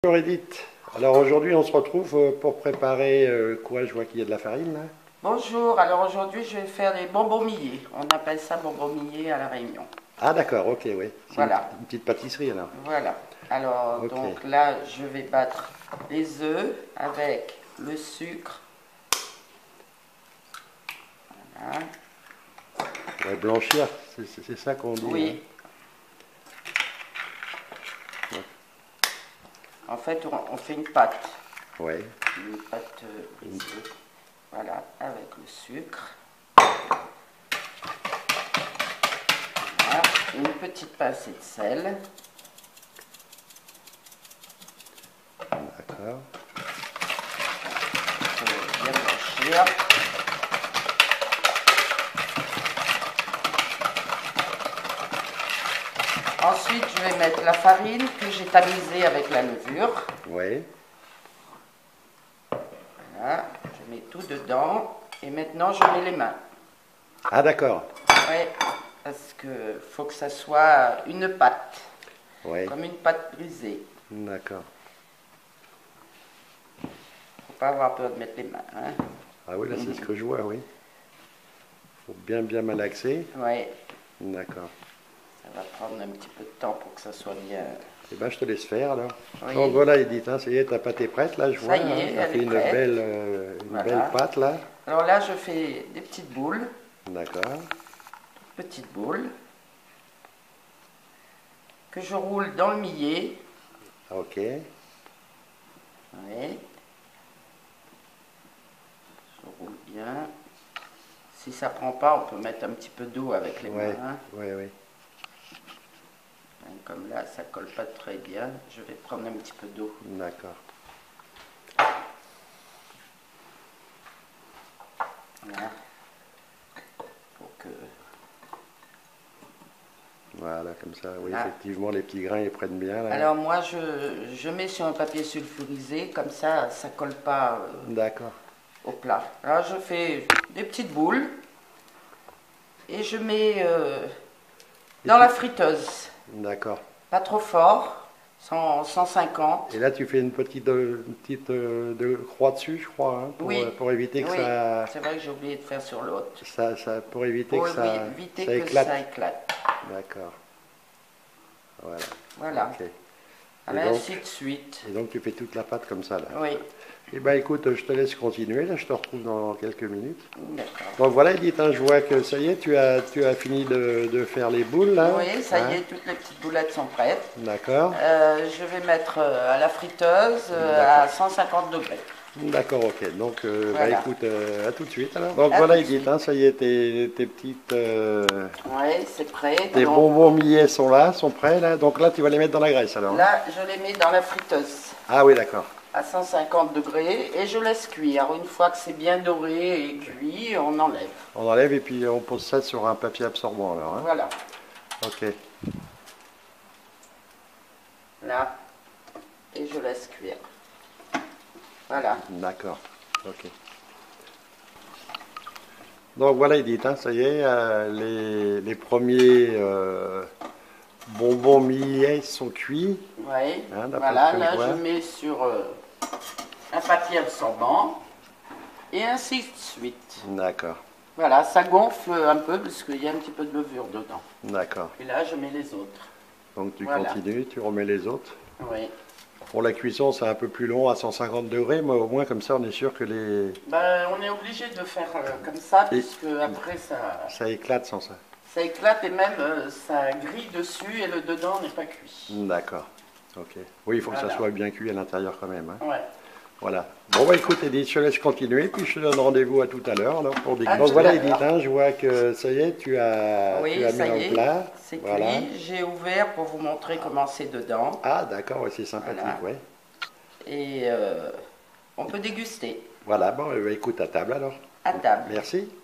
Bonjour Edith. Alors aujourd'hui on se retrouve pour préparer quoi? Je vois qu'il y a de la farine là. Bonjour, alors aujourd'hui je vais faire les bonbons millés. On appelle ça bonbons millés à La Réunion. Ah d'accord, ok, oui. C'est Voilà, une petite pâtisserie alors. voilà. Alors Ok. donc là je vais battre les œufs avec le sucre. Voilà. Ouais, blanchir, c'est ça qu'on dit. Oui. En fait on fait une pâte. Hein. Ouais. Une pâte brisée. Voilà, avec le sucre. Voilà. Une petite pincée de sel. D'accord. Bien blanchir. Ensuite, je vais mettre la farine que j'ai tamisée avec la levure. Ouais. Voilà, je mets tout dedans. Et maintenant, je mets les mains. Ah d'accord. Ouais, parce que faut que ça soit une pâte, Ouais. comme une pâte brisée. D'accord. Faut pas avoir peur de mettre les mains. Hein. Ah oui, là c'est ce que je vois, oui. Faut bien malaxer. Ouais, D'accord. ça va prendre un petit peu de temps pour que ça soit bien. Eh ben je te laisse faire alors. Oui. Donc voilà Edith, hein, ça y est, ta pâte est prête là, je vois. Ça y est, Hein, t'as elle fait est une prête. belle Voilà. pâte là. Alors là, je fais des petites boules. D'accord. Petites boules. Que je roule dans le millet. Ok. Oui. Je roule bien. Si ça prend pas, on peut mettre un petit peu d'eau avec les Ouais, mains. ouais. Comme là, ça colle pas très bien. Je vais prendre un petit peu d'eau. D'accord. Voilà. Pour que... Voilà, comme ça, oui, Là. effectivement, les petits grains, ils prennent bien. Là. Alors moi, je mets sur un papier sulfurisé. Comme ça colle pas D'accord. au plat. Alors je fais des petites boules. Et je mets dans la friteuse. D'accord. Pas trop fort. 150. Et là, tu fais une petite de croix dessus, je crois, hein, Oui. pour éviter que Oui. ça, C'est vrai que j'ai oublié de faire sur l'autre. pour éviter Pour que ça éviter ça que éclate. ça éclate. D'accord. Voilà. Voilà. Ok. Ainsi de suite. Et donc, tu fais toute la pâte comme ça, là. Oui. Eh bien, écoute, je te laisse continuer, là, je te retrouve dans quelques minutes. D'accord. Donc voilà, Edith, hein, je vois que ça y est, tu as fini de faire les boules, là. Oui, ça hein. y est, toutes les petites boulettes sont prêtes. D'accord. Je vais mettre à la friteuse à 150 degrés. D'accord, ok. Donc, Voilà. écoute, à tout de suite alors. Donc À voilà, tout de Edith, suite. hein, ça y est, tes petites, Oui, c'est prêt. tes Donc, bonbons millets sont là, sont prêts là. Donc là, tu vas les mettre dans la graisse alors. là, je les mets dans la friteuse Ah oui, d'accord. à 150 degrés et je laisse cuire. Une fois que c'est bien doré et cuit, on enlève. On enlève et puis on pose ça sur un papier absorbant alors. Hein. Voilà. Ok. Là. Et je laisse cuire. Voilà. D'accord. Ok. Donc voilà, Edith, hein, ça y est, les premiers bonbons millets sont cuits. Oui. Hein, d'après Voilà, ce que là je vois. je mets sur un papier absorbant et ainsi de suite. D'accord. Voilà, ça gonfle un peu parce qu'il y a un petit peu de levure dedans. D'accord. Et là je mets les autres. Donc tu Voilà. continues, tu remets les autres. Oui. Pour la cuisson, c'est un peu plus long, à 150 degrés, mais au moins comme ça, on est sûr que Ben, on est obligé de faire comme ça, Et- puisque après ça éclate sans ça. ça éclate et même ça grille dessus et le dedans n'est pas cuit. D'accord. Ok. Oui, il faut que ça Voilà. soit bien cuit à l'intérieur quand même. Hein. Ouais. Voilà. Bon, bah écoute, Edith, je te laisse continuer, puis je te donne rendez-vous à tout à l'heure. Alors, pour des... À Donc tout voilà, à Edith, l'heure. hein, je vois que ça y est, tu as Oui, mis ça dans y le est, plat. c'est Voilà. cuit. J'ai ouvert pour vous montrer comment c'est dedans. Ah, d'accord, ouais, c'est sympathique, Voilà. ouais. Et on peut déguster Voilà, bon, écoute, à table alors. à table. Merci.